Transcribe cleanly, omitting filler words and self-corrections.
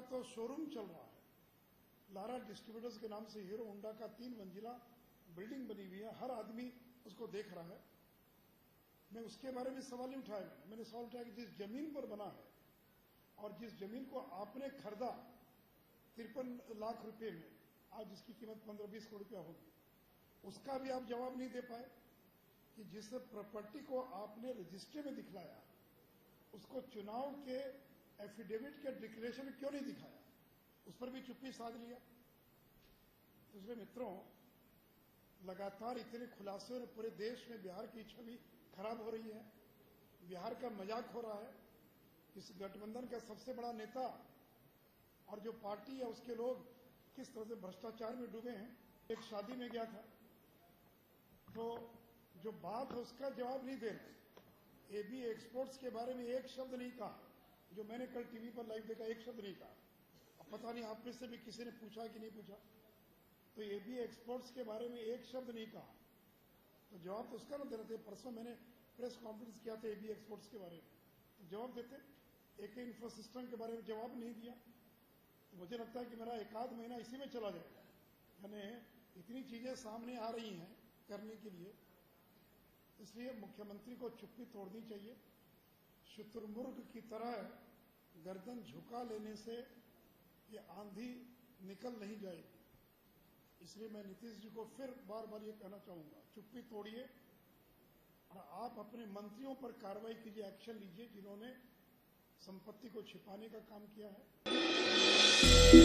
तो शोरूम चल रहा है, लारा डिस्ट्रीब्यूटर्स के नाम से हीरो होंडा का 3 मंजिला बिल्डिंग बनी हुई है, हर आदमी उसको देख रहा है। मैं उसके बारे में सवाल नहीं उठाया, मैंने सवाल उठाया कि जिस जमीन पर बना है और जिस जमीन को आपने खरीदा 53 लाख रुपए में, आज जिसकी कीमत 15-20 करोड़ रुपया होगी, उसका भी आप जवाब नहीं दे पाए कि जिस प्रॉपर्टी को आपने रजिस्ट्री में दिखलाया उसको चुनाव के एफिडेविट के डिक्लेरेशन में क्यों नहीं दिखाया, उस पर भी चुप्पी साध लिया। दूसरे मित्रों, लगातार इतने खुलासे और पूरे देश में बिहार की छवि खराब हो रही है, बिहार का मजाक हो रहा है। इस गठबंधन का सबसे बड़ा नेता और जो पार्टी है उसके लोग किस तरह से भ्रष्टाचार में डूबे हैं। एक शादी में गया था तो जो बात है उसका जवाब नहीं दे रहे। एबी एक्सपोर्ट्स के बारे में एक शब्द नहीं कहा, जो मैंने कल टीवी पर लाइव देखा, एक शब्द नहीं कहा। अब पता नहीं आप में से भी किसी ने पूछा कि नहीं पूछा, तो एबी एक्सपोर्ट्स के बारे में एक शब्द नहीं कहा, तो जवाब तो उसका ना दे रहे थे। परसों मैंने प्रेस कॉन्फ्रेंस किया था एबी एक्सपोर्ट्स के बारे में, तो जवाब देते। एक इंफ्रा सिस्टम के बारे में जवाब नहीं दिया, तो मुझे लगता है कि मेरा 1 आध महीना इसी में चला जाएगा। यानी इतनी चीजें सामने आ रही हैं करने के लिए, इसलिए मुख्यमंत्री को चुप्पी तोड़नी चाहिए। शुतुरमुर्ग की तरह गर्दन झुका लेने से ये आंधी निकल नहीं जाएगी। इसलिए मैं नीतीश जी को फिर बार बार ये कहना चाहूंगा, चुप्पी तोड़िए और आप अपने मंत्रियों पर कार्रवाई कीजिए, एक्शन लीजिए जिन्होंने संपत्ति को छिपाने का काम किया है।